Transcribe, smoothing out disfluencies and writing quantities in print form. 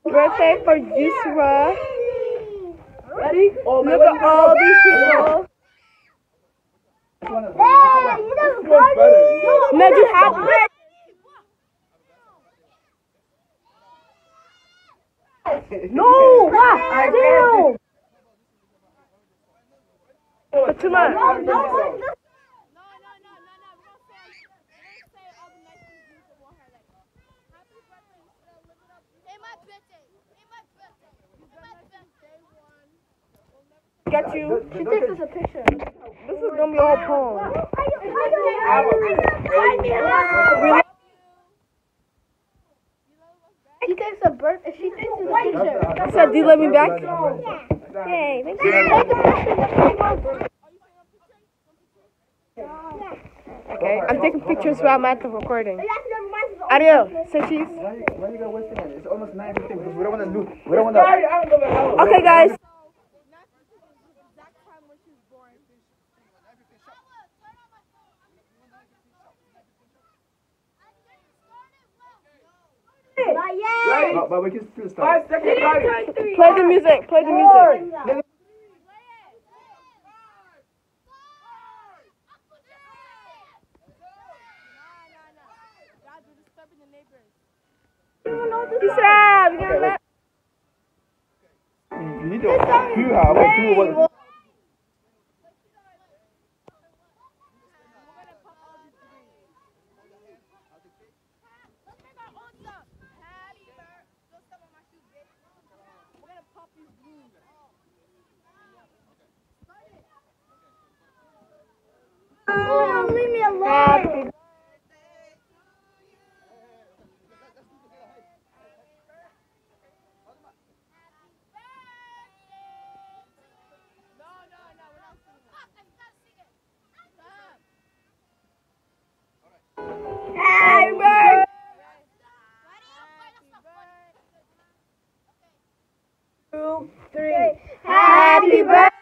Birthday for Yusra. Ready? Oh, look at all these people. No, you have bread. No, what? Damn. But too much. Got you. She takes us a picture. This is gonna be a whole poem. She takes a birth. She takes us a picture. I said, do you let me back? Yay! Thank you. Okay, I'm taking pictures while I'm at the recording. Adios. Say cheese. Why you got wasting it? It's almost 9:15 because we don't want to lose. We don't want to. Okay, guys. But we can still start. 5 seconds. Play the music. Play the music. Yusra, we gotta let. You need to do how we do what. Oh, leave me alone. Happy birthday! 2, 3. Happy birthday!